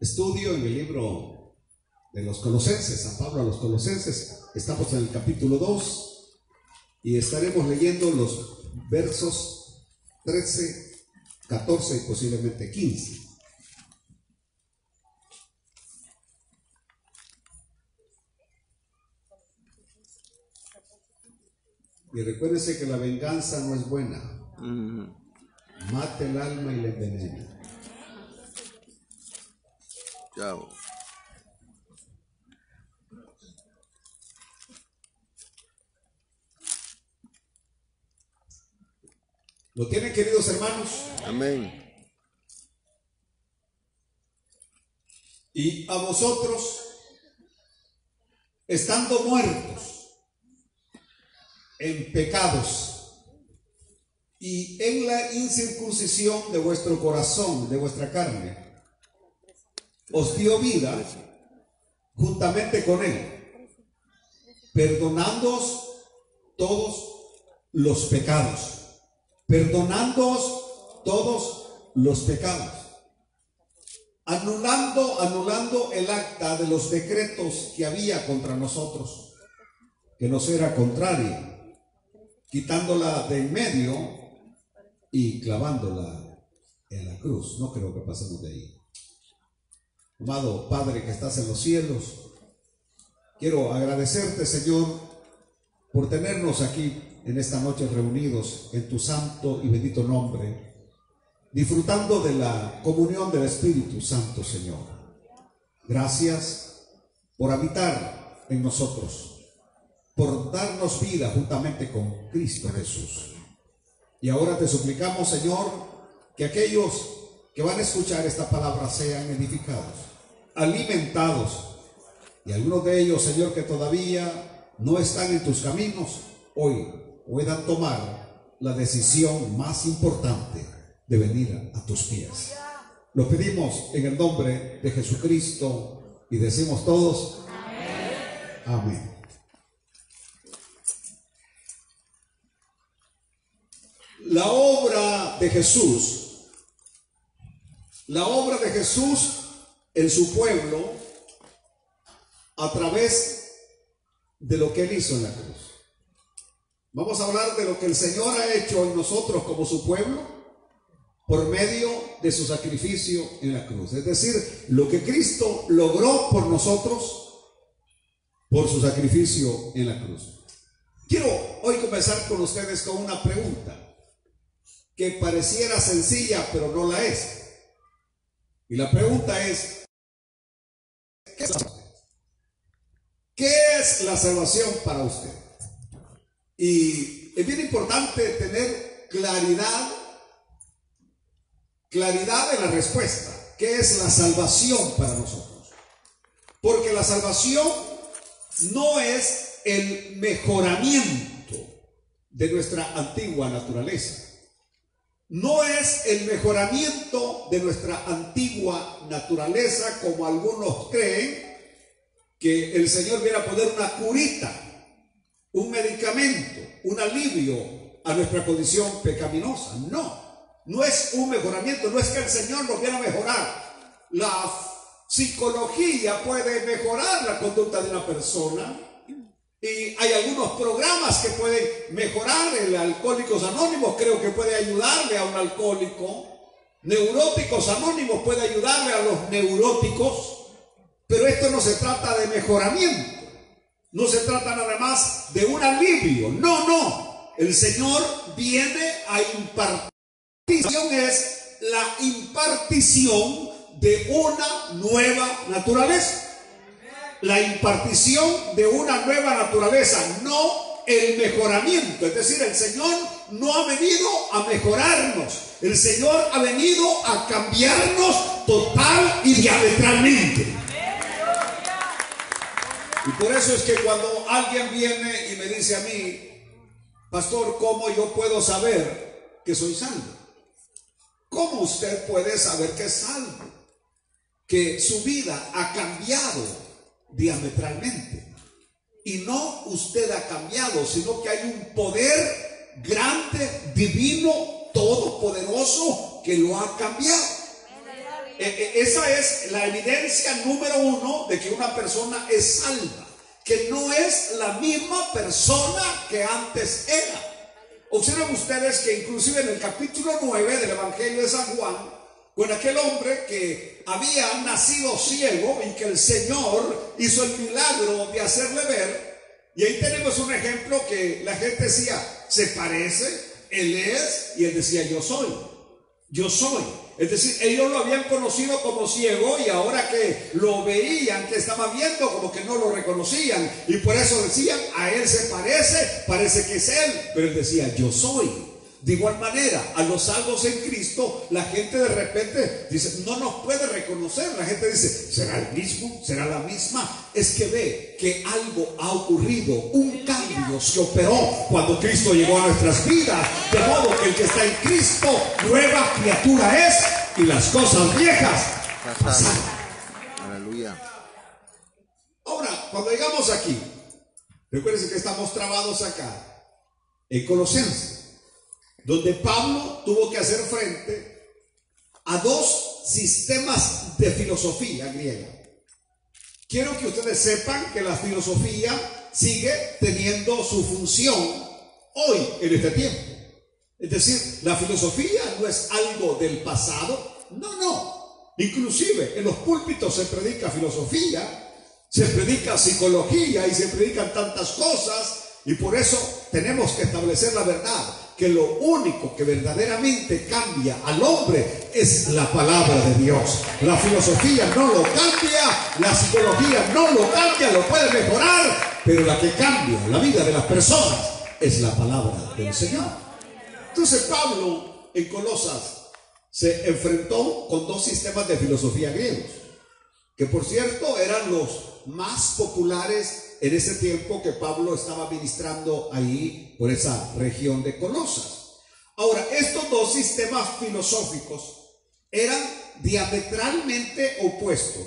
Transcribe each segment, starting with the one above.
estudio en el libro de los Colosenses, San Pablo a los Colosenses. Estamos en el capítulo 2 y estaremos leyendo los versos 13, 14 y posiblemente 15. Y recuérdense que la venganza no es buena. Mate el alma y le envenena. Chao. ¿Lo tienen, queridos hermanos? Amén. Y a vosotros, estando muertos en pecados y en la incircuncisión de vuestro corazón, de vuestra carne, os dio vida juntamente con él, perdonándoos todos los pecados. Perdonándoos todos los pecados. Anulando el acta de los decretos que había contra nosotros, que nos era contraria, quitándola de en medio y clavándola en la cruz. No creo que pasemos de ahí. Amado Padre que estás en los cielos, quiero agradecerte, Señor, por tenernos aquí en esta noche reunidos en tu santo y bendito nombre, disfrutando de la comunión del Espíritu Santo, Señor. Gracias por habitar en nosotros, por darnos vida juntamente con Cristo Jesús. Y ahora te suplicamos, Señor, que aquellos que van a escuchar esta palabra sean edificados, alimentados, y algunos de ellos, Señor, que todavía no están en tus caminos, hoy puedan tomar la decisión más importante de venir a tus pies. Lo pedimos en el nombre de Jesucristo y decimos todos amén. Amén. La obra de Jesús en su pueblo a través de lo que él hizo en la cruz. Vamos a hablar de lo que el Señor ha hecho en nosotros como su pueblo por medio de su sacrificio en la cruz. Es decir, lo que Cristo logró por nosotros por su sacrificio en la cruz. Quiero hoy comenzar con ustedes con una pregunta que pareciera sencilla, pero no la es. Y la pregunta es, ¿qué es la salvación para usted? Y es bien importante tener claridad en la respuesta. ¿Qué es la salvación para nosotros? Porque la salvación no es el mejoramiento de nuestra antigua naturaleza. No es el mejoramiento de nuestra antigua naturaleza como algunos creen que el Señor viene a poner una curita, un medicamento, un alivio a nuestra condición pecaminosa. No es un mejoramiento, no es que el Señor nos viene a mejorar. La psicología puede mejorar la conducta de una persona y hay algunos programas que pueden mejorar. El Alcohólicos Anónimos creo que puede ayudarle a un alcohólico. Neuróticos Anónimos puede ayudarle a los neuróticos, pero esto no se trata de mejoramiento. No se trata nada más de un alivio. No. El Señor viene a impartir. Es la impartición de una nueva naturaleza. La impartición de una nueva naturaleza, no el mejoramiento. Es decir, el Señor no ha venido a mejorarnos. El Señor ha venido a cambiarnos total y diametralmente. Y por eso es que cuando alguien viene y me dice a mí, pastor, ¿cómo yo puedo saber que soy salvo? ¿Cómo usted puede saber que es salvo? Que su vida ha cambiado diametralmente. Y no usted ha cambiado, sino que hay un poder grande, divino, todopoderoso que lo ha cambiado. esa es la evidencia número uno de que una persona es salva, que no es la misma persona que antes era. Observen ustedes que inclusive en el capítulo 9 del Evangelio de San Juan, con aquel hombre que había nacido ciego y que el Señor hizo el milagro de hacerle ver, y ahí tenemos un ejemplo que la gente decía, se parece, él es, y él decía, yo soy, yo soy. Es decir, ellos lo habían conocido como ciego y ahora que lo veían, que estaba viendo, como que no lo reconocían. Y por eso decían, a él se parece, parece que es él. Pero él decía, yo soy. De igual manera, a los salvos en Cristo, la gente de repente dice, no nos puede reconocer. La gente dice, ¿será el mismo? ¿Será la misma? Es que ve que algo ha ocurrido, un cambio se operó cuando Cristo llegó a nuestras vidas. De modo que el que está en Cristo, nueva criatura es, y las cosas viejas pasaron. Aleluya. Ahora, cuando llegamos aquí, recuérdense que estamos trabados acá, en Colosenses, donde Pablo tuvo que hacer frente a dos sistemas de filosofía griega. Quiero que ustedes sepan que la filosofía sigue teniendo su función hoy en este tiempo. Es decir, la filosofía no es algo del pasado, no. Inclusive en los púlpitos se predica filosofía, se predica psicología y se predican tantas cosas, y por eso tenemos que establecer la verdad, que lo único que verdaderamente cambia al hombre es la palabra de Dios. La filosofía no lo cambia, la psicología no lo cambia, lo puede mejorar, pero la que cambia la vida de las personas es la palabra del Señor. Entonces Pablo en Colosas se enfrentó con dos sistemas de filosofía griegos, que por cierto eran los más populares en ese tiempo que Pablo estaba ministrando ahí por esa región de Colosas. Ahora, estos dos sistemas filosóficos eran diametralmente opuestos,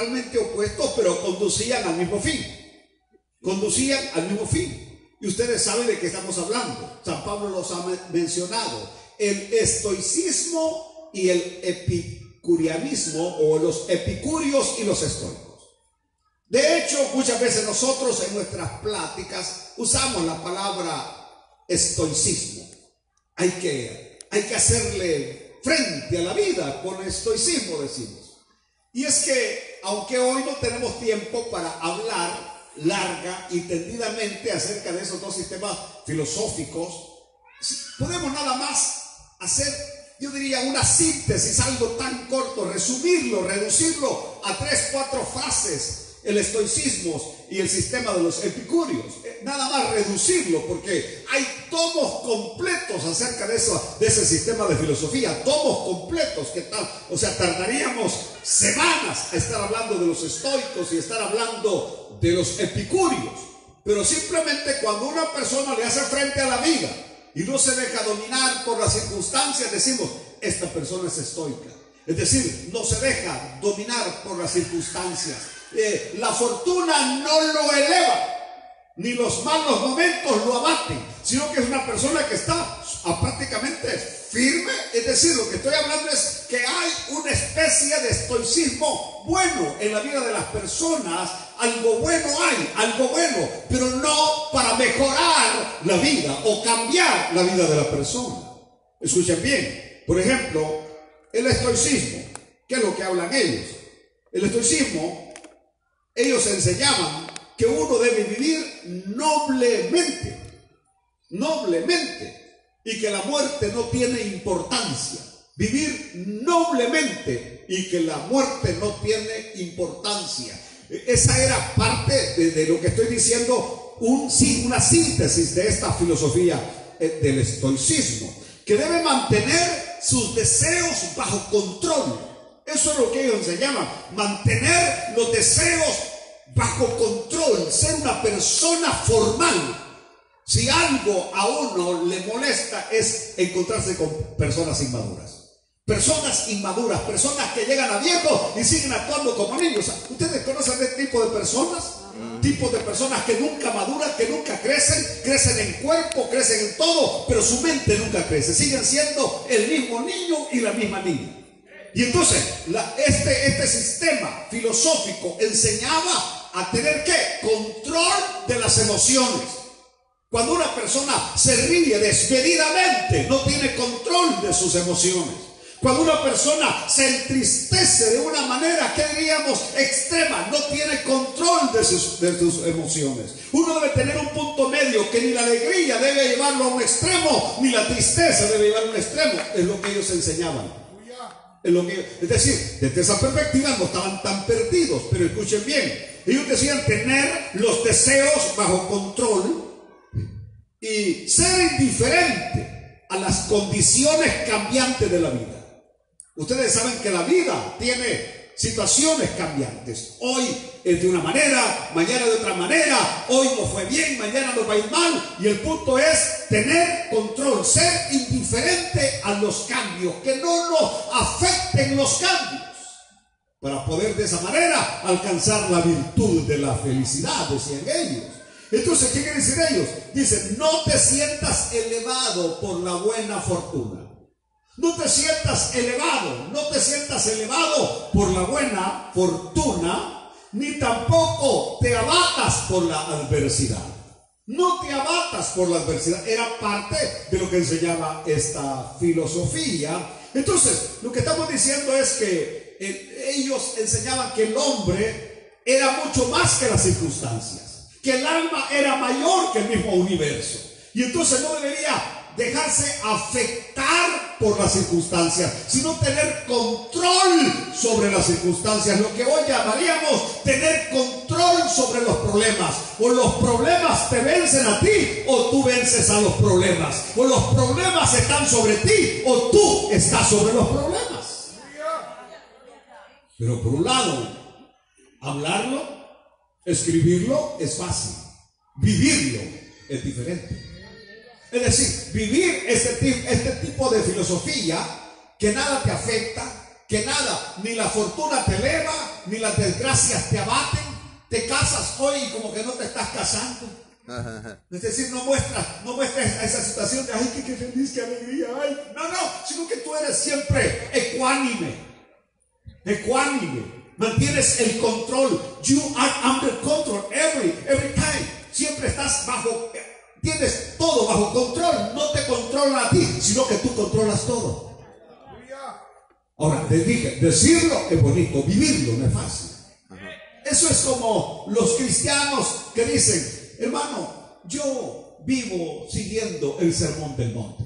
pero conducían al mismo fin. Y ustedes saben de qué estamos hablando. San Pablo los ha mencionado. El estoicismo y el epicurianismo, o los epicúreos y los estoicos. De hecho, muchas veces nosotros en nuestras pláticas usamos la palabra estoicismo. Hay que hacerle frente a la vida con estoicismo, decimos. Y es que, aunque hoy no tenemos tiempo para hablar larga y tendidamente acerca de esos dos sistemas filosóficos, podemos nada más hacer, yo diría, una síntesis, algo tan corto, resumirlo, reducirlo a 3-4 frases. El estoicismo y el sistema de los epicúreos, nada más reducirlo, porque hay tomos completos acerca de ese sistema de filosofía, tomos completos, que tal, o sea, tardaríamos semanas a estar hablando de los estoicos y estar hablando de los epicúreos. Pero simplemente cuando una persona le hace frente a la vida y no se deja dominar por las circunstancias, decimos, esta persona es estoica. Es decir, no se deja dominar por las circunstancias. La fortuna no lo eleva, ni los malos momentos lo abaten, sino que es una persona que está prácticamente firme. Es decir, lo que estoy hablando es que hay una especie de estoicismo bueno en la vida de las personas. Algo bueno hay, algo bueno, pero no para mejorar la vida o cambiar la vida de la persona. Escuchen bien, por ejemplo, el estoicismo, ¿qué es lo que hablan ellos? El estoicismo, ellos enseñaban que uno debe vivir noblemente, y que la muerte no tiene importancia. Vivir noblemente y que la muerte no tiene importancia. Esa era parte de lo que estoy diciendo, una síntesis de esta filosofía del estoicismo, que debe mantener sus deseos bajo control. Eso es lo que ellos enseñaban, mantener los deseos bajo control, ser una persona formal. Si algo a uno le molesta es encontrarse con personas inmaduras. Personas que llegan a viejos y siguen actuando como niños. ¿Ustedes conocen este tipo de personas? Tipos de personas que nunca maduran, que nunca crecen en cuerpo, crecen en todo, pero su mente nunca crece. Siguen siendo el mismo niño y la misma niña. Y entonces este sistema filosófico enseñaba a tener ¿qué? Control de las emociones. Cuando una persona se ríe desmedidamente, no tiene control de sus emociones. Cuando una persona se entristece de una manera, ¿qué diríamos? Extrema, no tiene control de sus emociones. Uno debe tener un punto medio, que ni la alegría debe llevarlo a un extremo, ni la tristeza debe llevarlo a un extremo. Es lo que ellos enseñaban. Es decir, desde esa perspectiva no estaban tan perdidos, pero escuchen bien, ellos decían tener los deseos bajo control y ser indiferente a las condiciones cambiantes de la vida. Ustedes saben que la vida tiene situaciones cambiantes. Hoy es de una manera, mañana de otra manera. Hoy nos fue bien, mañana nos va a ir mal. Y el punto es tener control, ser indiferente a los cambios, que no nos afecten los cambios, para poder de esa manera alcanzar la virtud de la felicidad, decían ellos. Entonces, ¿qué quieren decir ellos? Dicen, no te sientas elevado por la buena fortuna. No te sientas elevado por la buena fortuna, ni tampoco te abatas por la adversidad. No te abatas por la adversidad. Era parte de lo que enseñaba esta filosofía. Entonces, lo que estamos diciendo es que ellos enseñaban que el hombre era mucho más que las circunstancias, que el alma era mayor que el mismo universo. Y entonces no debería dejarse afectar por las circunstancias, sino tener control sobre las circunstancias, lo que hoy llamaríamos tener control sobre los problemas. O los problemas te vencen a ti, o tú vences a los problemas. O los problemas están sobre ti, o tú estás sobre los problemas. Pero por un lado, hablarlo, escribirlo es fácil, vivirlo es diferente. Es decir, vivir este tipo de filosofía, que nada te afecta, que nada, ni la fortuna te eleva, ni las desgracias te abaten. Te casas hoy y como que no te estás casando. Es decir, no muestras esa situación de, ay, qué feliz, qué alegría, ay. No, sino que tú eres siempre ecuánime. Mantienes el control. You are under control every time. Siempre estás tienes todo bajo control. No te controlan a ti, sino que tú controlas todo. Ahora, te dije, decirlo es bonito, vivirlo no es fácil. Eso es como los cristianos que dicen, hermano, yo vivo siguiendo el sermón del monte.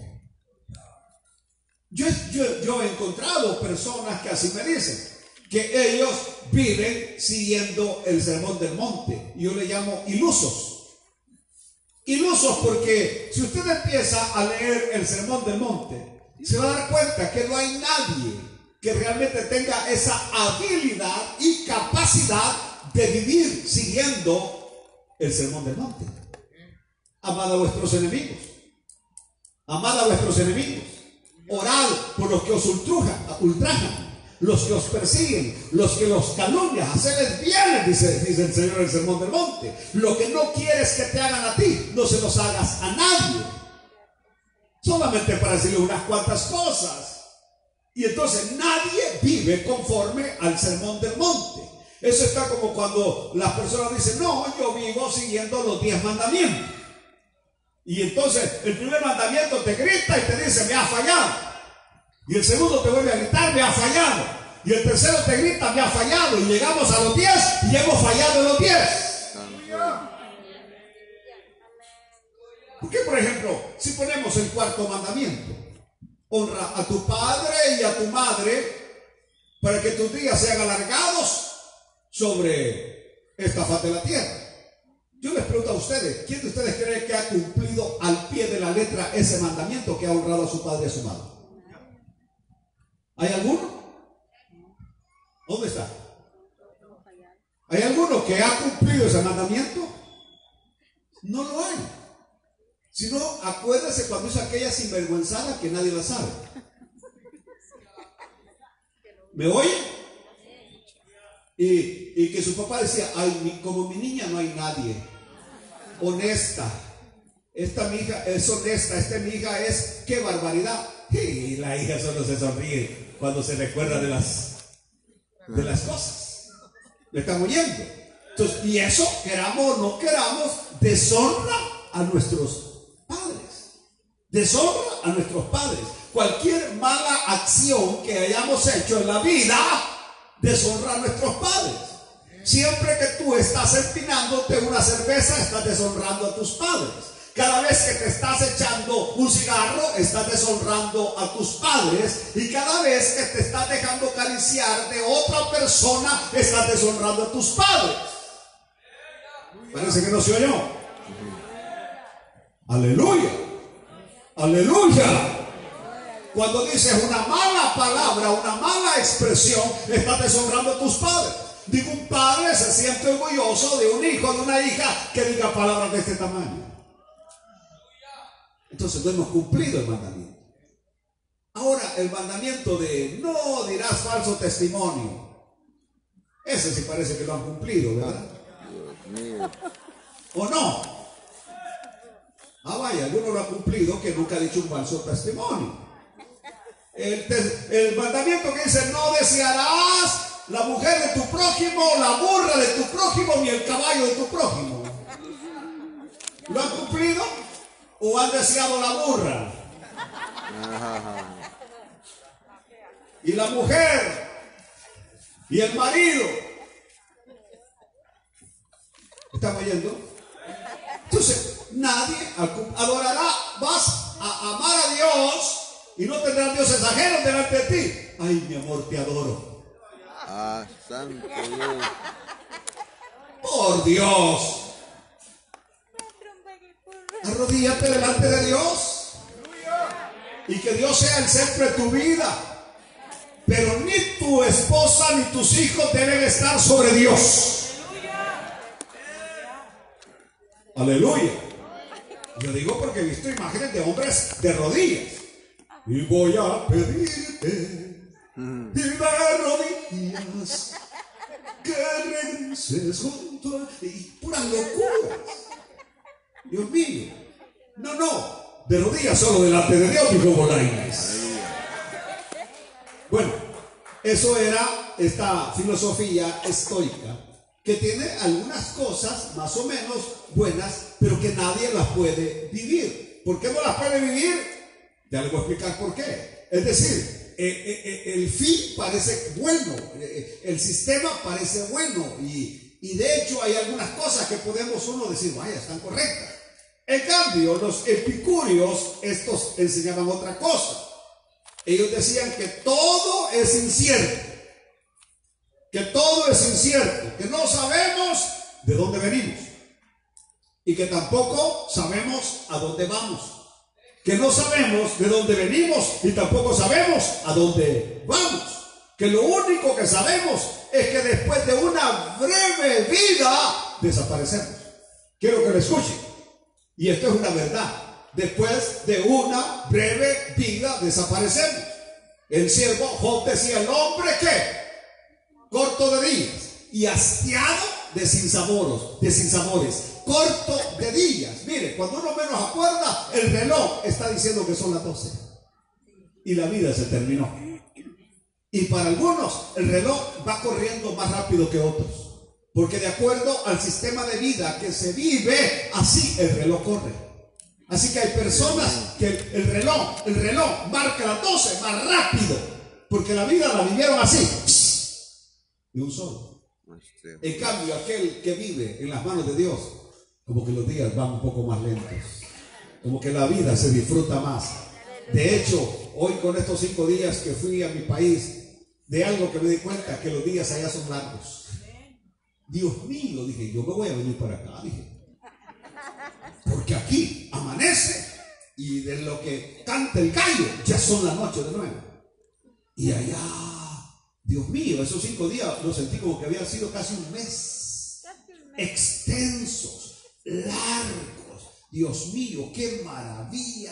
Yo he encontrado personas que así me dicen, que ellos viven siguiendo el sermón del monte. Yo le llamo ilusos. Ilusos porque si usted empieza a leer el sermón del monte, se va a dar cuenta que no hay nadie que realmente tenga esa habilidad y capacidad de vivir siguiendo el sermón del monte. Amad a vuestros enemigos. Amad a vuestros enemigos. Orad por los que os ultrajan, los que os persiguen, los que los calumnian. Hacedles bienes, dice el Señor en el sermón del monte. Lo que no quieres que te hagan a ti, no se los hagas a nadie. Solamente para decirle unas cuantas cosas. Y entonces nadie vive conforme al sermón del monte. Eso está como cuando las personas dicen, no, yo vivo siguiendo los 10 mandamientos. Y entonces el primer mandamiento te grita y te dice, me has fallado. Y el segundo te vuelve a gritar, me has fallado. Y el tercero te grita, me has fallado. Y llegamos a los 10 y hemos fallado en los 10. ¿Por qué, por ejemplo, si ponemos el cuarto mandamiento? Honra a tu padre y a tu madre para que tus días sean alargados sobre esta faz de la tierra. Yo les pregunto a ustedes, ¿quién de ustedes cree que ha cumplido al pie de la letra ese mandamiento, que ha honrado a su padre y a su madre? ¿Hay alguno? ¿Dónde está? ¿Hay alguno que ha cumplido ese mandamiento? No lo hay. Si no, acuérdese cuando hizo aquella sinvergüenzada que nadie la sabe. ¿Me oye? Y que su papá decía, ay, como mi niña no hay nadie. Honesta. Esta mi hija es honesta, esta mi hija es, qué barbaridad. Y la hija solo se sonríe. cuando se recuerda de las cosas. ¿Me están oyendo? Entonces, y eso, queramos o no queramos, deshonra a nuestros padres. Deshonra a nuestros padres. Cualquier mala acción que hayamos hecho en la vida deshonra a nuestros padres. Siempre que tú estás empinándote una cerveza, estás deshonrando a tus padres. Cada vez que te estás echando un cigarro, estás deshonrando a tus padres. Y cada vez que te estás dejando acariciar de otra persona, estás deshonrando a tus padres. Parece que no se oyó. Aleluya. Aleluya. Cuando dices una mala palabra, una mala expresión, estás deshonrando a tus padres. Ningún padre se siente orgulloso de un hijo, de una hija que diga palabras de este tamaño. Entonces no hemos cumplido el mandamiento. Ahora, el mandamiento de no dirás falso testimonio, ese sí parece que lo han cumplido, ¿verdad? ¿O no? Ah, vaya, alguno lo ha cumplido que nunca ha dicho un falso testimonio. El mandamiento que dice no desearás la mujer de tu prójimo, la burra de tu prójimo, ni el caballo de tu prójimo. ¿Lo han cumplido? ¿O han deseado la burra? Y la mujer y el marido. ¿Están oyendo? Entonces, nadie adorará, vas a amar a Dios y no tendrás dioses ajenos delante de ti. Ay, mi amor, te adoro. Ah, santo Dios. Por Dios. Arrodíllate delante de Dios y que Dios sea el centro de tu vida. Pero ni tu esposa ni tus hijos deben estar sobre Dios. Aleluya. Yo digo porque he visto imágenes de hombres de rodillas. Y voy a pedirte y de rodillas que regreses junto a... Y puras locuras. Dios mío. No. De rodillas solo delante de Dios, dijo Bolaños. Bueno, eso era esta filosofía estoica que tiene algunas cosas más o menos buenas, pero que nadie las puede vivir. ¿Por qué no las puede vivir? Ya les voy a explicar por qué. Es decir, el fin parece bueno, el sistema parece bueno y de hecho hay algunas cosas que podemos uno decir, vaya, están correctas. En cambio, los epicúreos, estos enseñaban otra cosa. Ellos decían que todo es incierto. Que todo es incierto. Que no sabemos de dónde venimos. Y que tampoco sabemos a dónde vamos. Que no sabemos de dónde venimos y tampoco sabemos a dónde vamos. Que lo único que sabemos es que después de una breve vida desaparecemos. Quiero que lo escuchen. Y esto es una verdad. Después de una breve vida desaparecemos. El siervo Job decía, el hombre que corto de días y hastiado de sinsabores, corto de días. Mire, cuando uno menos acuerda, el reloj está diciendo que son las 12 y la vida se terminó. Y para algunos el reloj va corriendo más rápido que otros, porque de acuerdo al sistema de vida que se vive, así el reloj corre. Así que hay personas que el reloj marca las 12 más rápido, porque la vida la vivieron así, de un solo. En cambio, aquel que vive en las manos de Dios, como que los días van un poco más lentos, como que la vida se disfruta más. De hecho, hoy con estos 5 días que fui a mi país, de algo que me di cuenta, que los días allá son largos. Dios mío, dije, yo me voy a venir para acá, dije. Porque aquí amanece y de lo que canta el gallo ya son las noches de nuevo. Y allá, Dios mío, esos 5 días lo sentí como que había sido casi un mes. Extensos, largos. Dios mío, qué maravilla.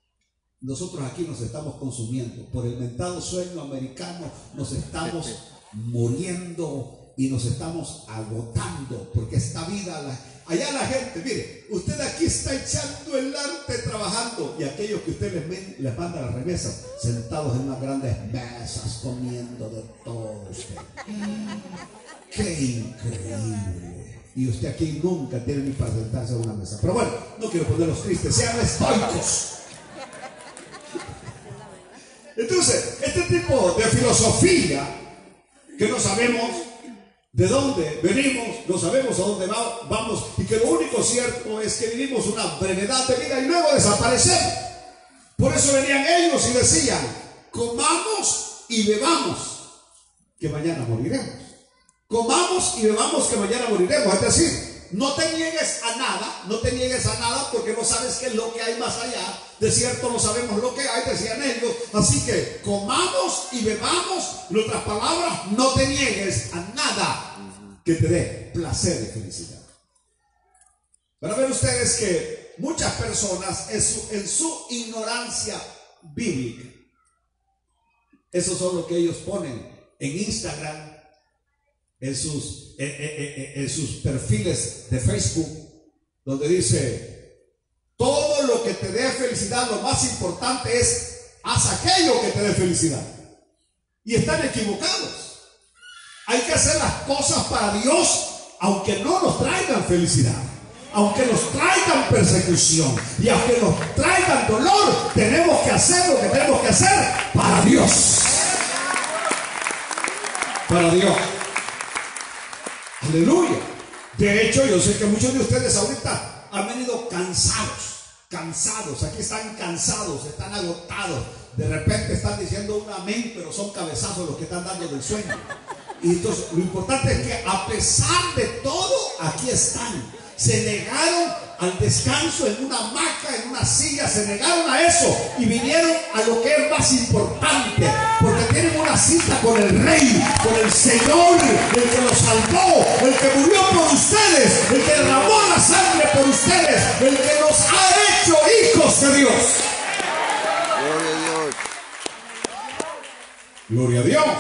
Nosotros aquí nos estamos consumiendo. Por el mentado sueño americano nos estamos muriendo y nos estamos agotando, porque esta vida, allá la gente, mire, usted aquí está echando el arte trabajando, y aquellos que usted les manda las remesas, sentados en unas grandes mesas, comiendo de todo usted. ¡Qué increíble! Y usted aquí nunca tiene ni para sentarse a una mesa. Pero bueno, no quiero ponerlos tristes, sean estoicos. Entonces, este tipo de filosofía, que no sabemos de dónde venimos, no sabemos a dónde vamos, y que lo único cierto es que vivimos una brevedad de vida y luego desaparecemos. Por eso venían ellos y decían: comamos y bebamos, que mañana moriremos. Comamos y bebamos, que mañana moriremos. Es decir, no te niegues a nada, porque no sabes qué es lo que hay más allá. De cierto no sabemos lo que hay, decían ellos. Así que comamos y bebamos. En otras palabras, no te niegues a nada que te dé placer y felicidad. Van a ver ustedes que muchas personas en su ignorancia bíblica, eso son lo que ellos ponen en Instagram, en sus perfiles de Facebook, donde dice: todo lo que te dé felicidad, lo más importante es haz aquello que te dé felicidad. Y están equivocados. Hay que hacer las cosas para Dios, aunque no nos traigan felicidad, aunque nos traigan persecución y aunque nos traigan dolor. Tenemos que hacer lo que tenemos que hacer para Dios. Para Dios. Aleluya. De hecho, yo sé que muchos de ustedes ahorita han venido cansados, aquí están cansados, están agotados. De repente están diciendo un amén, pero son cabezazos los que están dando del sueño. Y entonces lo importante es que a pesar de todo, aquí están. Se negaron al descanso en una hamaca, en una silla, se negaron a eso y vinieron a lo que es más importante, porque tienen una cita con el Rey, con el Señor, el que los salvó, el que murió por ustedes, el que derramó la sangre por ustedes, el que nos ha hecho hijos de Dios. Gloria a Dios. Gloria a Dios.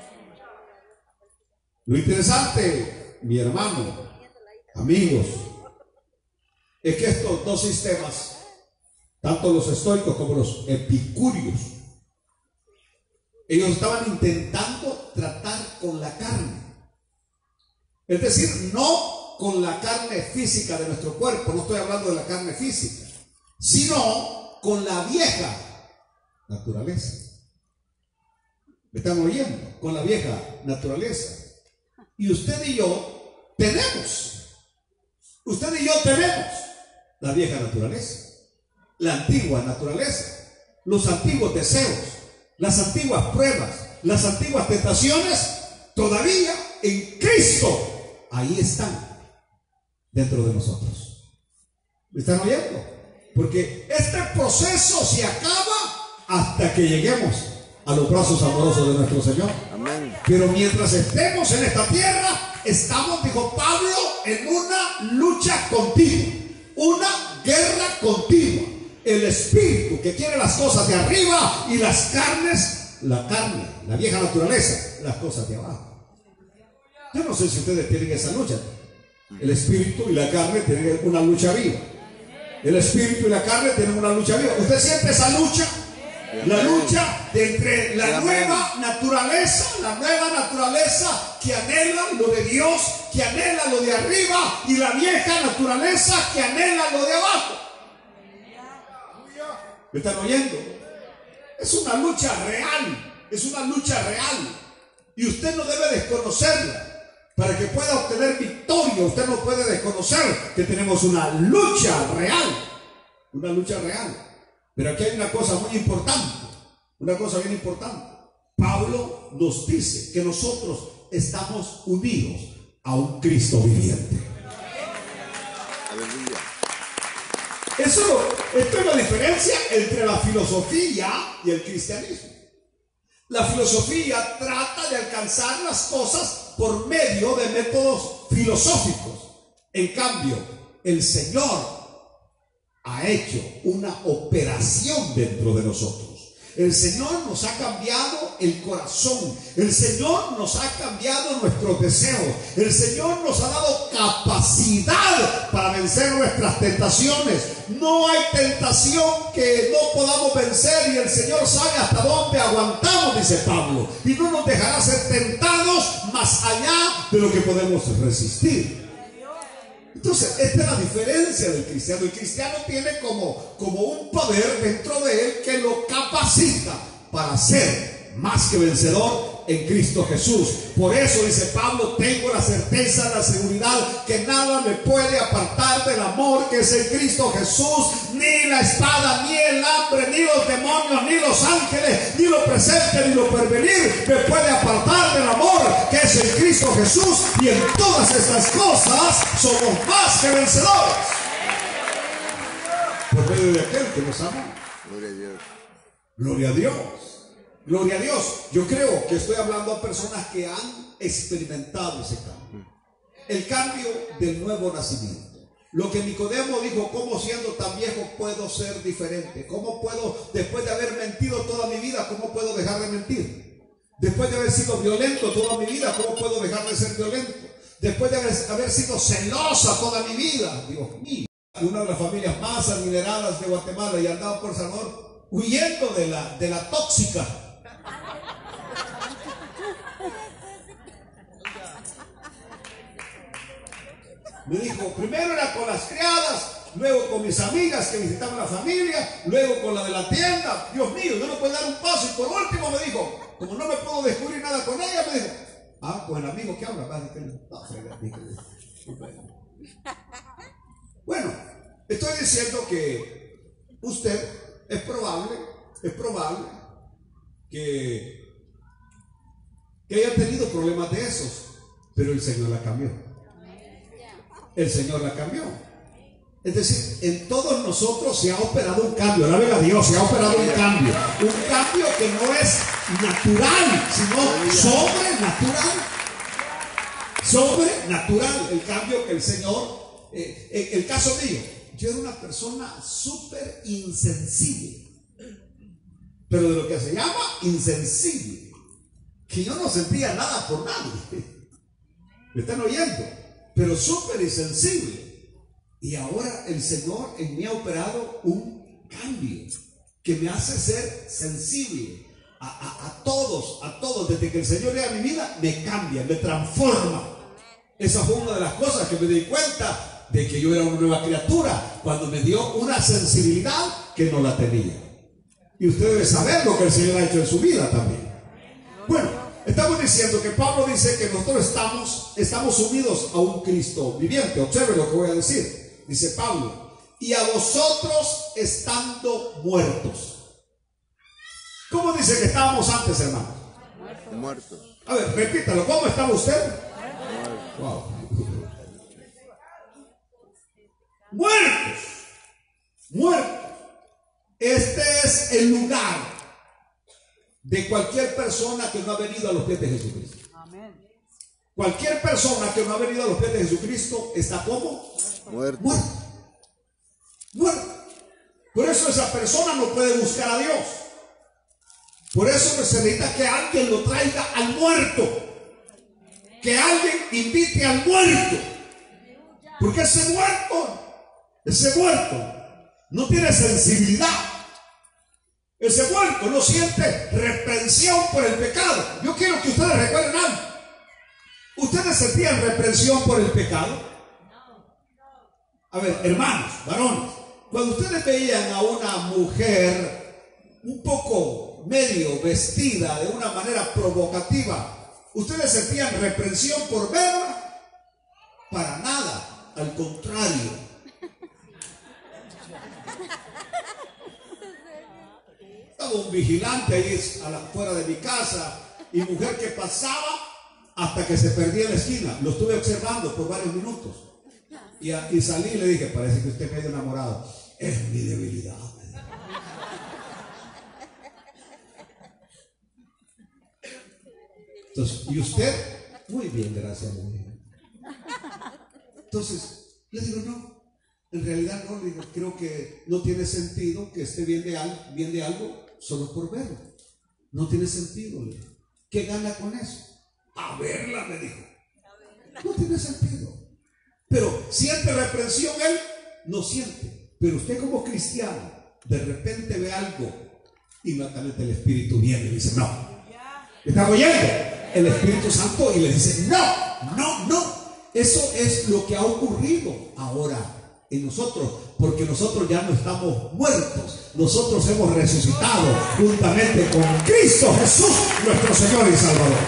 Lo interesante, mi hermano, amigos, es que estos dos sistemas, tanto los estoicos como los epicúreos, ellos estaban intentando tratar con la carne. Es decir, no con la carne física de nuestro cuerpo, no estoy hablando de la carne física, sino con la vieja naturaleza. ¿Me están oyendo? Con la vieja naturaleza. Y usted y yo tenemos la vieja naturaleza, la antigua naturaleza, los antiguos deseos, las antiguas pruebas, las antiguas tentaciones, todavía en Cristo, ahí están dentro de nosotros. ¿Me están oyendo? Porque este proceso se acaba hasta que lleguemos a los brazos amorosos de nuestro Señor. Amén. Pero mientras estemos en esta tierra, estamos, dijo Pablo, en una lucha continua, una guerra continua. El espíritu que quiere las cosas de arriba y las carnes, la carne, la vieja naturaleza, las cosas de abajo. Yo no sé si ustedes tienen esa lucha. El espíritu y la carne tienen una lucha viva. El espíritu y la carne tienen una lucha viva. ¿Usted siente esa lucha? La lucha entre la nueva naturaleza que anhela lo de Dios, que anhela lo de arriba, y la vieja naturaleza que anhela lo de abajo. ¿Me están oyendo? Es una lucha real, y usted no debe desconocerla. Para que pueda obtener victoria, usted no puede desconocer que tenemos una lucha real. Pero aquí hay una cosa muy importante, bien importante. Pablo nos dice que nosotros estamos unidos a un Cristo viviente. Aleluya. Esto es la diferencia entre la filosofía y el cristianismo. La filosofía trata de alcanzar las cosas por medio de métodos filosóficos. En cambio, el Señor ha hecho una operación dentro de nosotros. El Señor nos ha cambiado el corazón. El Señor nos ha cambiado nuestros deseos. El Señor nos ha dado capacidad para vencer nuestras tentaciones. No hay tentación que no podamos vencer, y el Señor sabe hasta dónde aguantamos, dice Pablo, y no nos dejará ser tentados más allá de lo que podemos resistir. Entonces, esta es la diferencia del cristiano. El cristiano tiene como un poder dentro de él que lo capacita para ser más que vencedor en Cristo Jesús. Por eso dice Pablo: tengo la certeza, la seguridad que nada me puede apartar del amor que es en Cristo Jesús. Ni la espada, ni el hambre, ni los demonios, ni los ángeles, ni lo presente, ni lo porvenir me puede apartar del amor que es en Cristo Jesús. Y en todas estas cosas somos más que vencedores por medio de aquel que nos ama. Gloria a Dios. Gloria a Dios. Gloria a Dios. Yo creo que estoy hablando a personas que han experimentado ese cambio. El cambio del nuevo nacimiento. Lo que Nicodemo dijo: ¿cómo siendo tan viejo puedo ser diferente? ¿Cómo puedo, después de haber mentido toda mi vida, cómo puedo dejar de mentir? Después de haber sido violento toda mi vida, ¿cómo puedo dejar de ser violento? Después de haber sido celosa toda mi vida, Dios mío. Una de las familias más adineradas de Guatemala, y andaba por Salvador huyendo de la tóxica. Me dijo: primero era con las criadas, luego con mis amigas que visitaban la familia, luego con la de la tienda. Dios mío, yo no puedo dar un paso. Y por último me dijo, como no me puedo descubrir nada con ella, me dijo: con el amigo que habla. Bueno, estoy diciendo que usted es probable que haya tenido problemas de esos, pero el Señor la cambió. El Señor la cambió. Es decir, en todos nosotros se ha operado un cambio. Alaben a Dios, se ha operado un cambio. Un cambio que no es natural, sino sobrenatural. Sobrenatural. El cambio que el Señor, el caso mío, yo era una persona súper insensible. Pero de lo que se llama insensible, que yo no sentía nada por nadie. ¿Me están oyendo? Pero súper insensible. Y ahora el Señor en mí ha operado un cambio que me hace ser sensible a todos. Desde que el Señor llega a mi vida, me cambia, me transforma. Esa fue una de las cosas que me di cuenta de que yo era una nueva criatura, cuando me dio una sensibilidad que no la tenía. Y usted debe saber lo que el Señor ha hecho en su vida también. Bueno, estamos diciendo que Pablo dice que nosotros estamos unidos a un Cristo viviente. Observe lo que voy a decir. Dice Pablo: y a vosotros estando muertos. ¿Cómo dice que estábamos antes, hermano? Muertos. A ver, repítalo. ¿Cómo estaba usted? Wow. Muertos. Este es el lugar de cualquier persona que no ha venido a los pies de Jesucristo. Amén. Cualquier persona que no ha venido a los pies de Jesucristo está como muerto. Por eso esa persona no puede buscar a Dios. Por eso se necesita que alguien lo traiga al muerto. Que alguien invite al muerto. Porque ese muerto no tiene sensibilidad. Ese muerto no siente reprensión por el pecado. Yo quiero que ustedes recuerden algo. ¿Ustedes sentían reprensión por el pecado? A ver, hermanos, varones, cuando ustedes veían a una mujer un poco medio vestida de una manera provocativa, ¿ustedes sentían reprensión por verla? Para nada, al contrario. Estaba un vigilante ahí afuera de mi casa, y mujer que pasaba hasta que se perdía en la esquina. Lo estuve observando por varios minutos y salí y le dije: parece que usted es medio enamorado. Es mi debilidad. Entonces, ¿y usted? Muy bien, gracias. Entonces, le digo: no, en realidad no. Le digo: creo que no tiene sentido que esté bien de algo solo por verlo. No tiene sentido, le dijo. ¿Qué gana con eso? A verla, me dijo. No tiene sentido. Pero ¿siente reprensión él? No siente. Pero usted como cristiano, de repente ve algo, inmediatamente el Espíritu viene y dice, no. ¿Está oyendo? El Espíritu Santo y le dice, no. Eso es lo que ha ocurrido ahora en nosotros, porque nosotros ya no estamos muertos, nosotros hemos resucitado juntamente con Cristo Jesús, nuestro Señor y Salvador.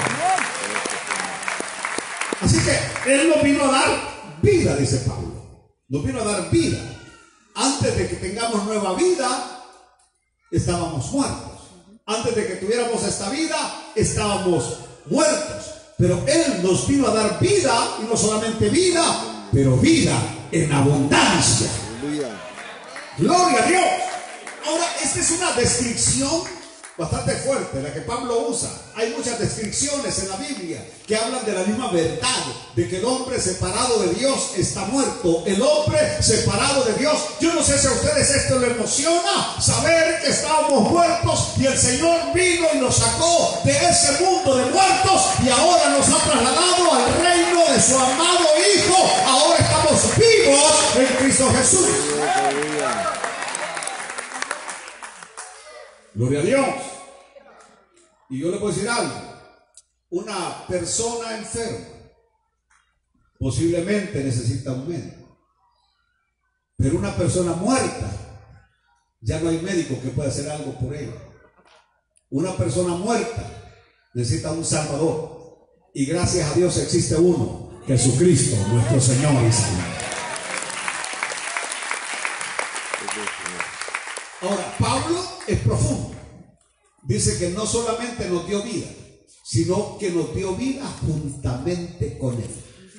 Así que Él nos vino a dar vida, dice Pablo. Nos vino a dar vida. Antes de que tengamos nueva vida, estábamos muertos. Antes de que tuviéramos esta vida, estábamos muertos. Pero Él nos vino a dar vida, y no solamente vida, pero vida en abundancia. Gloria a Dios. Ahora, esta es una descripción bastante fuerte, la que Pablo usa. Hay muchas descripciones en la Biblia que hablan de la misma verdad, de que el hombre separado de Dios está muerto. El hombre separado de Dios. Yo no sé si a ustedes esto les emociona, saber que estábamos muertos y el Señor vino y nos sacó de ese mundo de muertos y ahora nos ha trasladado al reino de su amado Hijo. Ahora estamos vivos en Cristo Jesús. Gloria a Dios. Y yo le puedo decir algo. Una persona enferma posiblemente necesita un médico, pero una persona muerta, ya no hay médico que pueda hacer algo por ella. Una persona muerta necesita un Salvador, y gracias a Dios existe uno, Jesucristo, nuestro Señor y Salvador. Ahora, Pablo es profundo. Dice que no solamente nos dio vida, sino que nos dio vida juntamente con Él.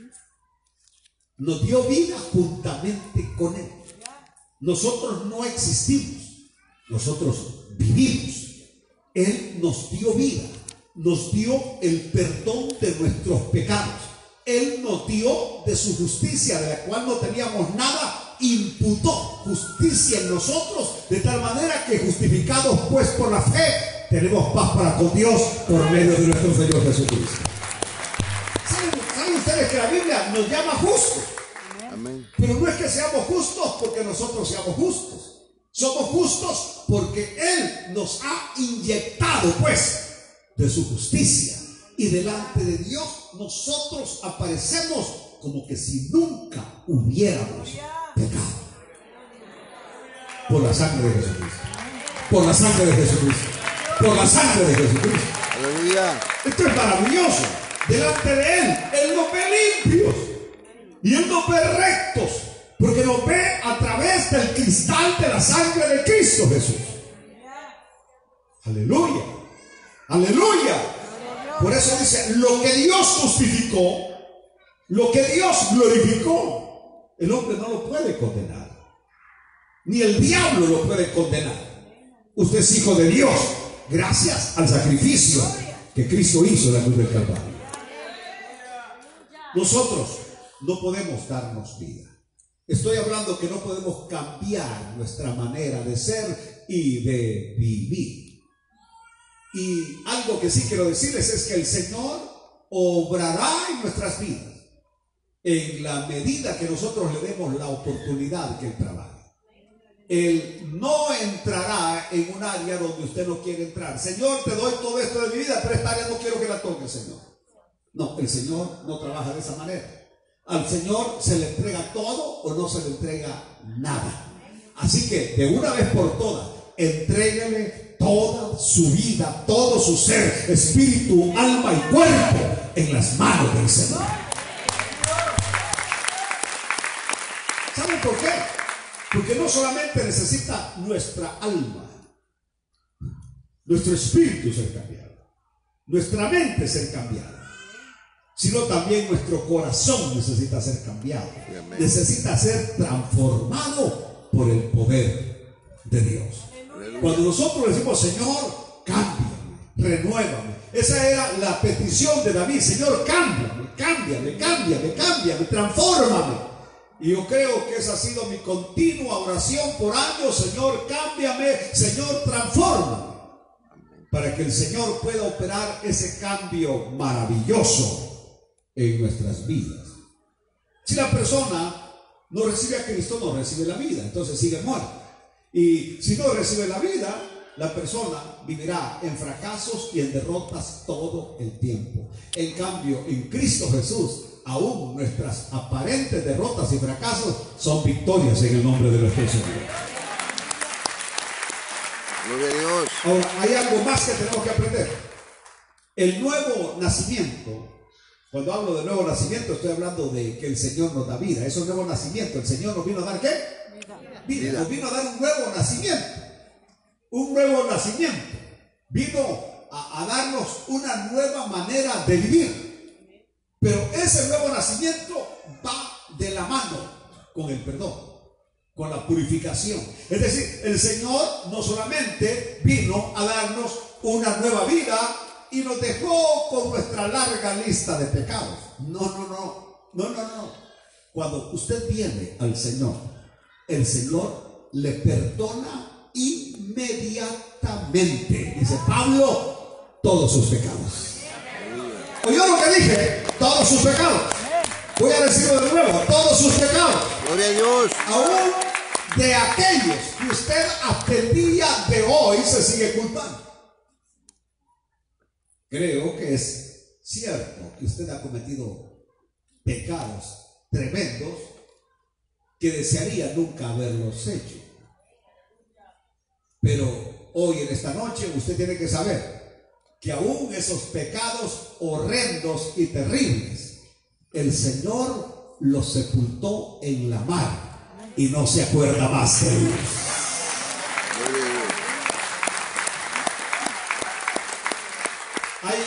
Nos dio vida juntamente con Él. Nosotros no existimos, nosotros vivimos. Él nos dio vida, nos dio el perdón de nuestros pecados. Él nos dio de su justicia, de la cual no teníamos nada, imputó justicia en nosotros, de tal manera que justificados pues por la fe, tenemos paz para con Dios por medio de nuestro Señor Jesucristo. ¿Saben ustedes que la Biblia nos llama justos? Amén. Pero no es que seamos justos porque nosotros seamos justos. Somos justos porque Él nos ha inyectado pues de su justicia, y delante de Dios nosotros aparecemos como que si nunca hubiéramos pecado. Por la sangre de Jesucristo. Por la sangre de Jesucristo. Por la sangre de Jesucristo. Aleluya. Esto es maravilloso. Delante de Él nos ve limpios. Y Él nos ve rectos. Porque nos ve a través del cristal de la sangre de Cristo Jesús. Aleluya. Aleluya. Por eso dice, lo que Dios justificó, lo que Dios glorificó, el hombre no lo puede condenar. Ni el diablo lo puede condenar. Usted es hijo de Dios gracias al sacrificio que Cristo hizo en la cruz del Calvario. Nosotros no podemos darnos vida. Estoy hablando que no podemos cambiar nuestra manera de ser y de vivir. Y algo que sí quiero decirles es que el Señor obrará en nuestras vidas en la medida que nosotros le demos la oportunidad que Él trabaje. Él no entrará en un área donde usted no quiere entrar. Señor, te doy todo esto de mi vida, pero esta área no quiero que la toque, Señor. No, el Señor no trabaja de esa manera. Al Señor se le entrega todo o no se le entrega nada. Así que de una vez por todas, entréguele toda su vida, todo su ser, espíritu, alma y cuerpo en las manos del Señor. ¿Saben por qué? Porque no solamente necesita nuestra alma, nuestro espíritu ser cambiado, nuestra mente ser cambiada, sino también nuestro corazón necesita ser cambiado, necesita ser transformado por el poder de Dios. Cuando nosotros le decimos, Señor, cámbiame, renuévame, esa era la petición de David. Señor, cámbiame, transfórmame. Y yo creo que esa ha sido mi continua oración por años. Señor, cámbiame, Señor, transfórmame. para que el Señor pueda operar ese cambio maravilloso en nuestras vidas. Si la persona no recibe a Cristo, no recibe la vida, entonces sigue muerta. Y si no recibe la vida, la persona vivirá en fracasos y en derrotas todo el tiempo. En cambio, en Cristo Jesús, aún nuestras aparentes derrotas y fracasos son victorias en el nombre de nuestro Señor. Gloria a Dios. Ahora, hay algo más que tenemos que aprender. El nuevo nacimiento, cuando hablo de nuevo nacimiento, estoy hablando de que el Señor nos da vida. Eso es nuevo nacimiento. El Señor nos vino a dar ¿qué? Vida. Nos vino a dar un nuevo nacimiento. Un nuevo nacimiento. Vino a darnos una nueva manera de vivir. Pero ese nuevo nacimiento va de la mano con el perdón, con la purificación. Es decir, el Señor no solamente vino a darnos una nueva vida y nos dejó con nuestra larga lista de pecados. No. Cuando usted viene al Señor, el Señor le perdona inmediatamente. Dice Pablo, todos sus pecados. ¿Oyó lo que dije? Todos sus pecados. Voy a decirlo de nuevo, todos sus pecados. Gloria a Dios. Aún de aquellos que usted hasta el día de hoy se sigue culpando. Creo que es cierto que usted ha cometido pecados tremendos que desearía nunca haberlos hecho. Pero hoy en esta noche usted tiene que saber que aún esos pecados horrendos y terribles, el Señor los sepultó en la mar y no se acuerda más de ellos. Hay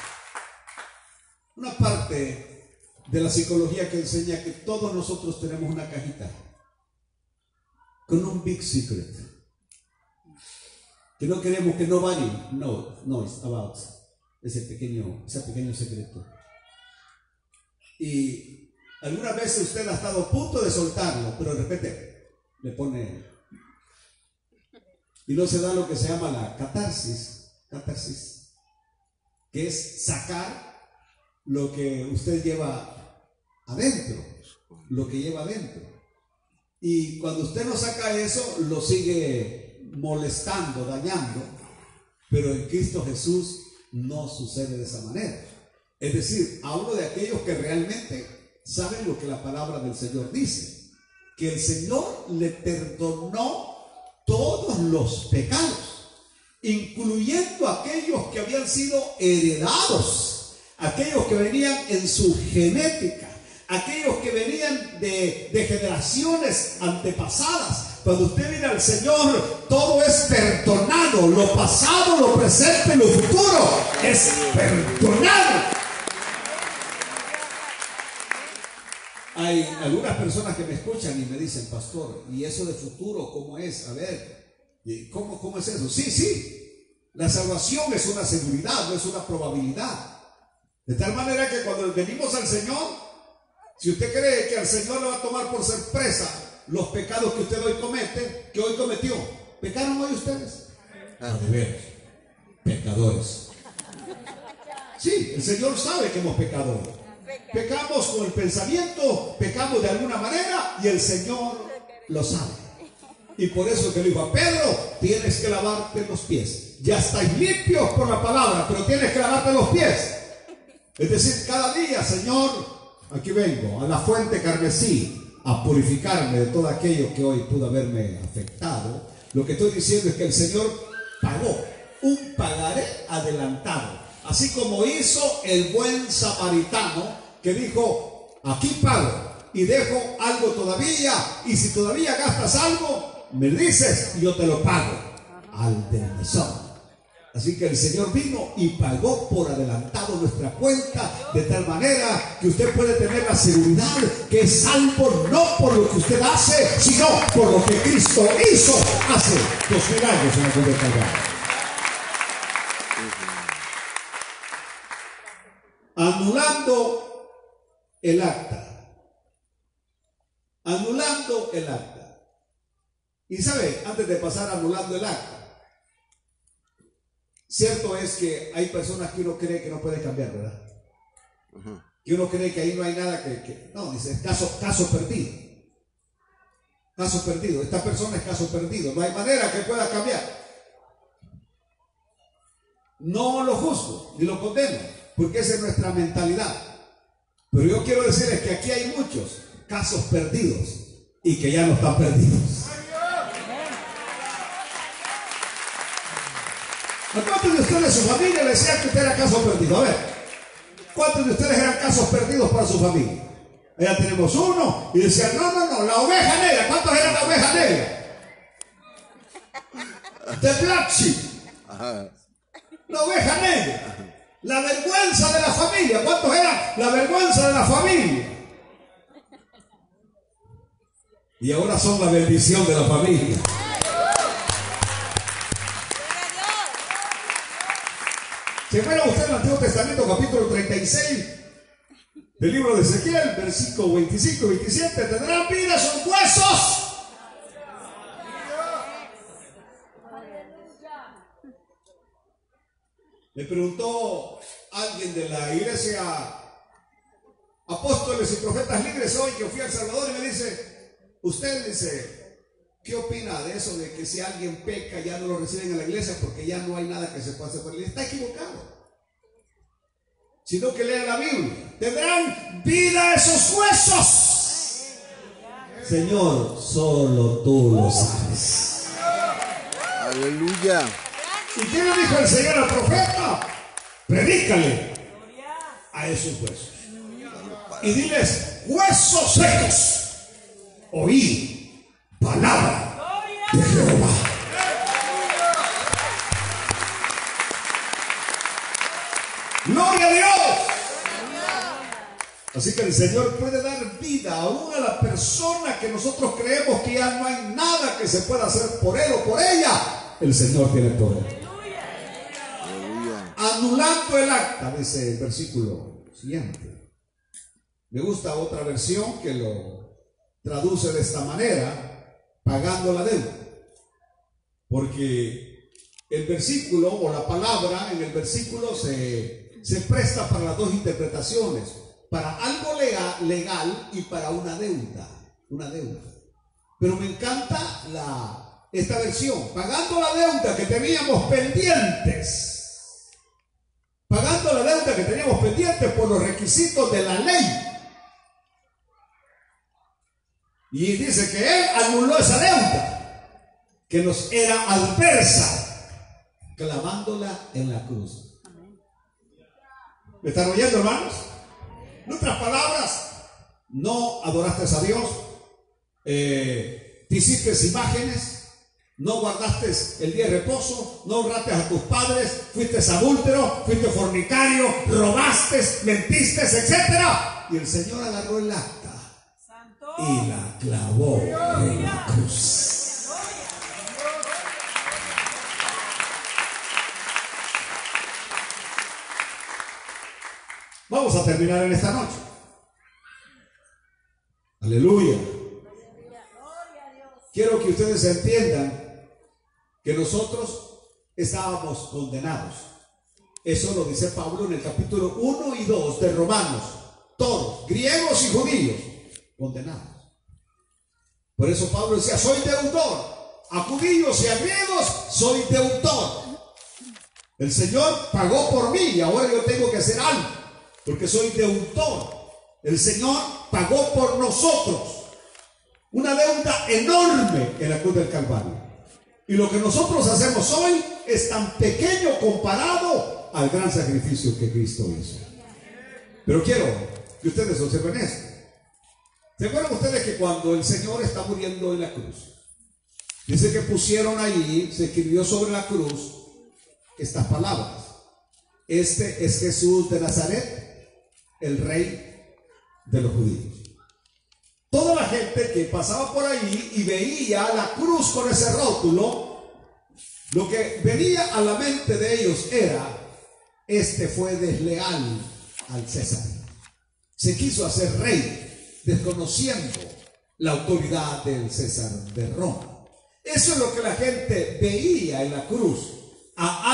una parte de la psicología que enseña que todos nosotros tenemos una cajita con un big secret que no queremos que nobody knows about ese pequeño secreto. Y algunas veces usted ha estado a punto de soltarlo, pero de repente le pone y no se da lo que se llama la catarsis, que es sacar lo que usted lleva adentro, y cuando usted no saca eso, lo sigue molestando, dañando. Pero en Cristo Jesús no sucede de esa manera. Es decir, hablo de aquellos que realmente saben lo que la palabra del Señor dice, que el Señor le perdonó todos los pecados, incluyendo aquellos que habían sido heredados, aquellos que venían en su genética, aquellos que venían de generaciones antepasadas. Cuando usted viene al Señor, todo es perdonado. Lo pasado, lo presente, lo futuro es perdonado. Hay algunas personas que me escuchan y me dicen, pastor, ¿y eso de futuro cómo es? A ver, ¿cómo es eso? Sí, la salvación es una seguridad, no es una probabilidad. De tal manera que cuando venimos al Señor, si usted cree que al Señor le va a tomar por sorpresa los pecados que usted hoy comete, que hoy cometió, ¿pecaron hoy ustedes? De veras, pecadores. Sí, el Señor sabe que hemos pecado hoy. Pecamos con el pensamiento, pecamos de alguna manera y el Señor lo sabe. Y por eso que le dijo a Pedro, tienes que lavarte los pies. Ya estáis limpios por la palabra, pero tienes que lavarte los pies. Es decir, cada día, Señor, aquí vengo a la fuente carmesí a purificarme de todo aquello que hoy pudo haberme afectado. Lo que estoy diciendo es que el Señor pagó un pagaré adelantado, así como hizo el buen samaritano que dijo, aquí pago y dejo algo todavía, y si todavía gastas algo, me dices y yo te lo pago al del mesón. Así que el Señor vino y pagó por adelantado nuestra cuenta, de tal manera que usted puede tener la seguridad que es salvo no por lo que usted hace, sino por lo que Cristo hizo hace 2000 años en la cruz del Calvario. Anulando el acta. Anulando el acta. Y sabe, antes de pasar anulando el acta, Cierto es que hay personas que uno cree que no puede cambiar, ¿verdad? Que uno cree que ahí no hay nada no, dice, caso perdido. Caso perdido. Esta persona es caso perdido. No hay manera que pueda cambiar. No lo juzgo ni lo condeno, porque esa es nuestra mentalidad. Pero yo quiero decirles que aquí hay muchos casos perdidos y que ya no están perdidos. ¿A cuántos de ustedes, su familia, le decían que usted era caso perdido? A ver, ¿cuántos de ustedes eran casos perdidos para su familia? Allá tenemos uno y decían, no, la oveja negra. ¿Cuántos eran la oveja negra? The Black Sheep. La oveja negra. La vergüenza de la familia. ¿Cuántos eran la vergüenza de la familia? Y ahora son la bendición de la familia. Si fuera usted en el Antiguo Testamento, capítulo 36 del libro de Ezequiel, versículo 25 y 27, tendrán vida sus huesos. Le preguntó alguien de la iglesia Apóstoles y Profetas Libres hoy que fui a El Salvador y me dice, usted dice, ¿qué opina de eso de que si alguien peca ya no lo reciben en la iglesia porque ya no hay nada que se pueda hacer por él? Está equivocado. Sino que lea la Biblia. Tendrán vida esos huesos. Señor, solo tú lo sabes. Aleluya. ¿Y qué le dijo el Señor al profeta? Predícale a esos huesos. Y diles, huesos secos, oíd palabra de Jehová. ¡Gloria a Dios! Así que el Señor puede dar vida aún a la persona que nosotros creemos que ya no hay nada que se pueda hacer por él o por ella. El Señor tiene poder. Anulando el acta, dice el versículo siguiente. Me gusta otra versión que lo traduce de esta manera: pagando la deuda. Porque el versículo o la palabra en el versículo se presta para las dos interpretaciones: para algo legal y para una deuda. Pero me encanta esta versión: pagando la deuda que teníamos pendientes. Pagando la deuda que teníamos pendientes por los requisitos de la ley. Y dice que Él anuló esa deuda que nos era adversa, clavándola en la cruz. ¿Me están oyendo, hermanos? En otras palabras, no adoraste a Dios, te hiciste imágenes, no guardaste el día de reposo, no honraste a tus padres, fuiste adúltero, fuiste fornicario, robaste, mentiste, etc. Y el Señor agarró el acta y la clavó en la cruz. Vamos a terminar en esta noche. Aleluya. Quiero que ustedes entiendan que nosotros estábamos condenados. Eso lo dice Pablo en el capítulo 1 y 2 de Romanos. Todos, griegos y judíos, condenados. Por eso Pablo decía, soy deudor. A judíos y a griegos soy deudor. El Señor pagó por mí y ahora yo tengo que hacer algo, porque soy deudor. El Señor pagó por nosotros una deuda enorme en la cruz del Calvario. Y lo que nosotros hacemos hoy es tan pequeño comparado al gran sacrificio que Cristo hizo. Pero quiero que ustedes observen esto. ¿Se acuerdan ustedes que cuando el Señor está muriendo en la cruz, dice que pusieron allí, se escribió sobre la cruz estas palabras: este es Jesús de Nazaret, el Rey de los judíos. Toda la gente que pasaba por ahí y veía la cruz con ese rótulo, lo que venía a la mente de ellos era: este fue desleal al César, se quiso hacer rey, desconociendo la autoridad del César de Roma. Eso es lo que la gente veía en la cruz, a alguien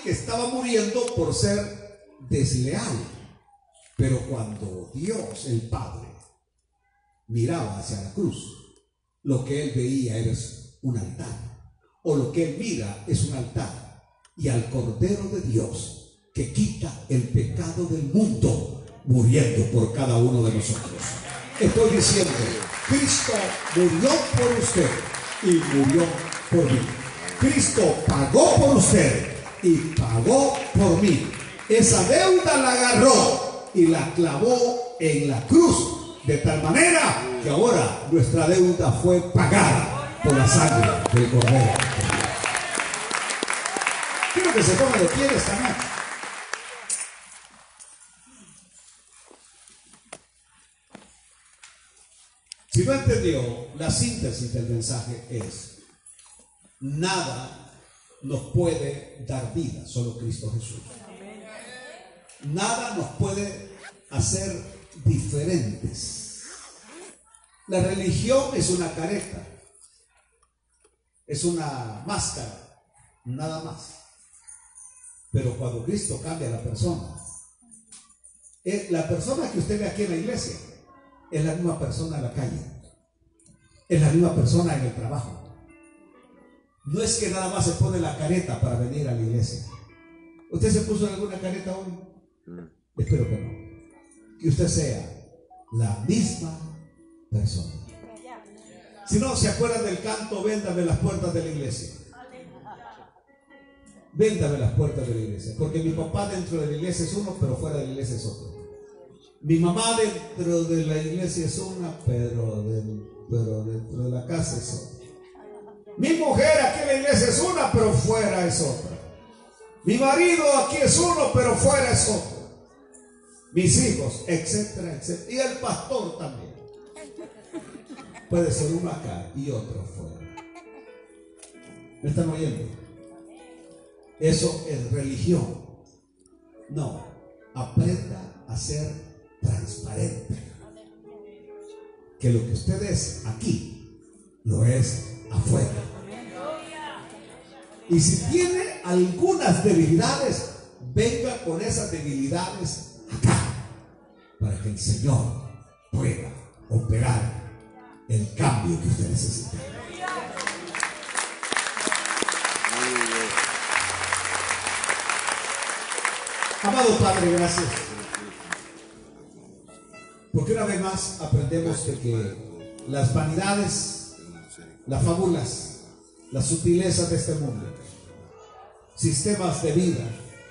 que estaba muriendo por ser desleal. Pero cuando Dios, el Padre, miraba hacia la cruz, lo que él veía era un altar. O lo que él mira es un altar. Y al Cordero de Dios, que quita el pecado del mundo, muriendo por cada uno de nosotros. Estoy diciendo, Cristo murió por usted y murió por mí. Cristo pagó por usted y pagó por mí. Esa deuda la agarró y la clavó en la cruz, de tal manera que ahora nuestra deuda fue pagada por la sangre del Cordero. Quiero que se ponga de pie esta noche. Si no entendió, la síntesis del mensaje es: nada nos puede dar vida, solo Cristo Jesús. Nada nos puede hacer diferentes. La religión es una careta, es una máscara, nada más. Pero cuando Cristo cambia a la persona que usted ve aquí en la iglesia es la misma persona en la calle, es la misma persona en el trabajo. No es que nada más se pone la careta para venir a la iglesia. ¿Usted se puso alguna careta hoy? Espero que no. Que usted sea la misma persona. Si no se acuerdan del canto, véndame las puertas de la iglesia. Véndame las puertas de la iglesia. Porque mi papá dentro de la iglesia es uno, pero fuera de la iglesia es otro. Mi mamá dentro de la iglesia es una, pero dentro de la casa es otra. Mi mujer aquí en la iglesia es una, pero fuera es otra. Mi marido aquí es uno, pero fuera es otro. Mis hijos, etcétera, etcétera. Y el pastor también. Puede ser uno acá y otro fuera. ¿Me están oyendo? Eso es religión. No, aprenda a ser transparente. Que lo que usted es aquí, lo es afuera. Y si tiene algunas debilidades, venga con esas debilidades acá, para que el Señor pueda operar el cambio que usted necesita. Amado Padre, gracias. Porque una vez más aprendemos de que las vanidades, las fábulas, las sutilezas de este mundo, sistemas de vida,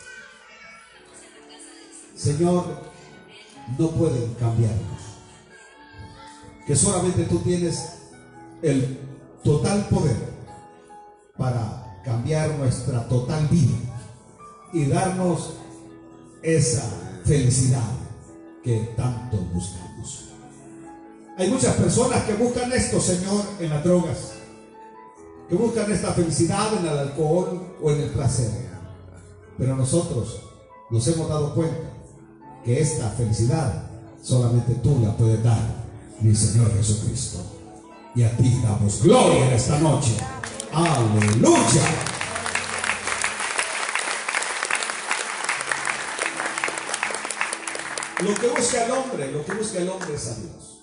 Señor, no pueden cambiarnos. Que solamente tú tienes el total poder para cambiar nuestra total vida y darnos esa felicidad que tanto buscamos. Hay muchas personas que buscan esto, Señor, en las drogas, que buscan esta felicidad en el alcohol o en el placer. Pero nosotros nos hemos dado cuenta que esta felicidad solamente tú la puedes dar, mi Señor Jesucristo. Y a ti damos gloria en esta noche. Aleluya. Lo que busca el hombre es a Dios.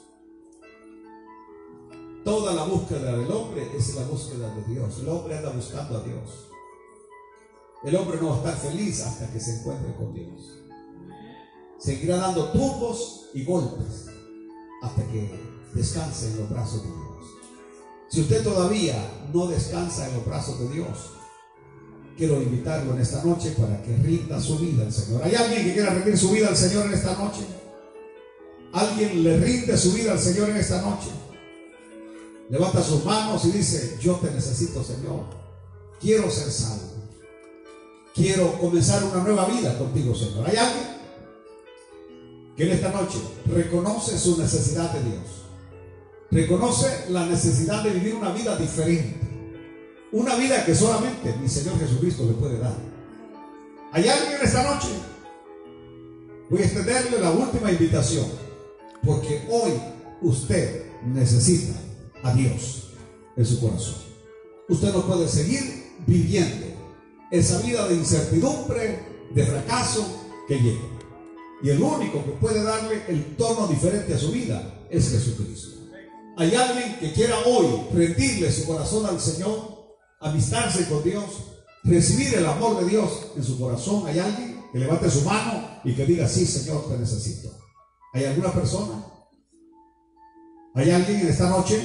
Toda la búsqueda del hombre es la búsqueda de Dios. El hombre anda buscando a Dios. El hombre no va a estar feliz hasta que se encuentre con Dios. Seguirá dando tumbos y golpes hasta que descanse en los brazos de Dios. Si usted todavía no descansa en los brazos de Dios, quiero invitarlo en esta noche para que rinda su vida al Señor. ¿Hay alguien que quiera rendir su vida al Señor en esta noche? ¿Alguien le rinde su vida al Señor en esta noche? Levanta sus manos y dice: yo te necesito, Señor. Quiero ser salvo. Quiero comenzar una nueva vida contigo, Señor. ¿Hay alguien que en esta noche reconoce su necesidad de Dios? Reconoce la necesidad de vivir una vida diferente. Una vida que solamente mi Señor Jesucristo le puede dar. ¿Hay alguien en esta noche? Voy a extenderle la última invitación, porque hoy usted necesita a Dios en su corazón. Usted no puede seguir viviendo esa vida de incertidumbre, de fracaso que llega. Y el único que puede darle el tono diferente a su vida es Jesucristo. Hay alguien que quiera hoy rendirle su corazón al Señor, amistarse con Dios, recibir el amor de Dios en su corazón. ¿Hay alguien que levante su mano y que diga: sí, Señor, te necesito? ¿Hay alguna persona? ¿Hay alguien en esta noche?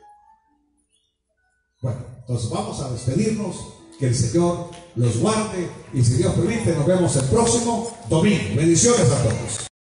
Bueno, entonces vamos a despedirnos. Que el Señor los guarde y, si Dios permite, nos vemos el próximo domingo. Bendiciones a todos.